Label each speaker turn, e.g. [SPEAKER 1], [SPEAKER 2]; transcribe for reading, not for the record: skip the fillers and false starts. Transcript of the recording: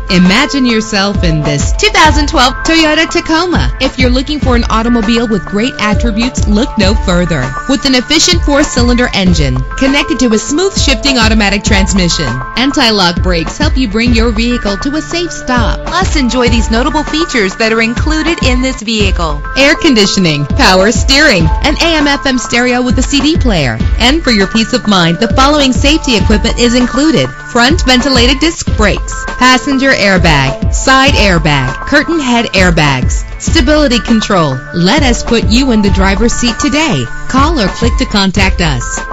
[SPEAKER 1] Imagine yourself in this 2012 Toyota Tacoma. If you're looking for an automobile with great attributes, look no further. With an efficient 4-cylinder engine connected to a smooth shifting automatic transmission, anti-lock brakes help you bring your vehicle to a safe stop. Plus, enjoy these notable features that are included in this vehicle: air conditioning, power steering, an AM/FM stereo with a CD player. And for your peace of mind, the following safety equipment is included: front ventilated disc brakes, passenger airbag, side airbag, curtain head airbags, stability control. Let us put you in the driver's seat today. Call or click to contact us.